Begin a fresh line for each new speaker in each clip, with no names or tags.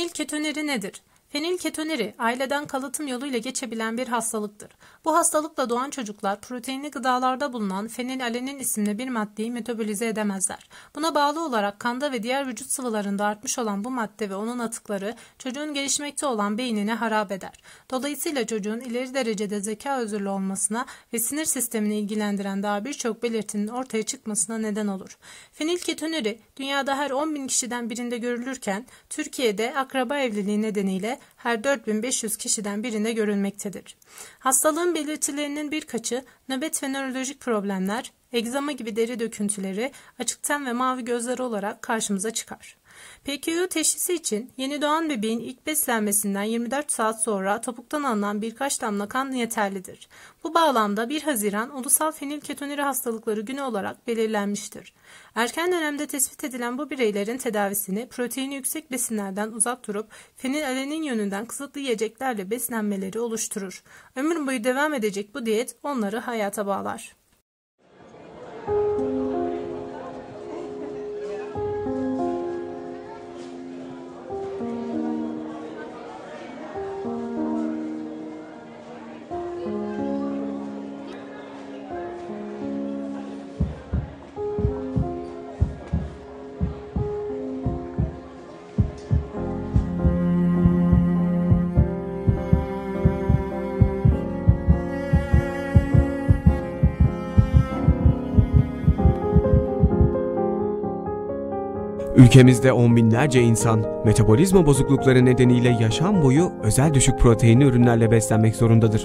Fenilketonuri nedir? Fenilketonuri, aileden kalıtım yoluyla geçebilen bir hastalıktır. Bu hastalıkla doğan çocuklar proteinli gıdalarda bulunan fenilalanin isimli bir maddeyi metabolize edemezler. Buna bağlı olarak kanda ve diğer vücut sıvılarında artmış olan bu madde ve onun atıkları çocuğun gelişmekte olan beynini harap eder. Dolayısıyla çocuğun ileri derecede zeka özürlü olmasına ve sinir sistemini ilgilendiren daha birçok belirtinin ortaya çıkmasına neden olur. Fenilketonuri, dünyada her 10.000 kişiden birinde görülürken, Türkiye'de akraba evliliği nedeniyle her 4.500 kişiden birinde görülmektedir. Hastalığın belirtilerinin birkaçı nöbet ve nörolojik problemler, egzama gibi deri döküntüleri, açık ten ve mavi gözleri olarak karşımıza çıkar. PKU teşhisi için yeni doğan bebeğin ilk beslenmesinden 24 saat sonra topuktan alınan birkaç damla kan yeterlidir. Bu bağlamda 1 Haziran Ulusal Fenilketonuri Hastalıkları Günü olarak belirlenmiştir. Erken dönemde tespit edilen bu bireylerin tedavisini proteini yüksek besinlerden uzak durup fenilalanin yönünden kısıtlı yiyeceklerle beslenmeleri oluşturur. Ömür boyu devam edecek bu diyet onları hayata bağlar.
Ülkemizde on binlerce insan metabolizma bozuklukları nedeniyle yaşam boyu özel düşük proteinli ürünlerle beslenmek zorundadır.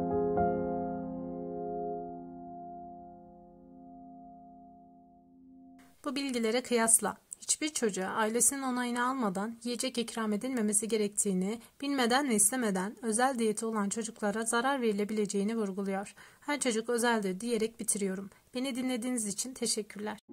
Bu bilgilere kıyasla hiçbir çocuğa ailesinin onayını almadan yiyecek ikram edilmemesi gerektiğini, bilmeden ve istemeden özel diyeti olan çocuklara zarar verilebileceğini vurguluyor. Her çocuk özeldir diyerek bitiriyorum. Beni dinlediğiniz için teşekkürler.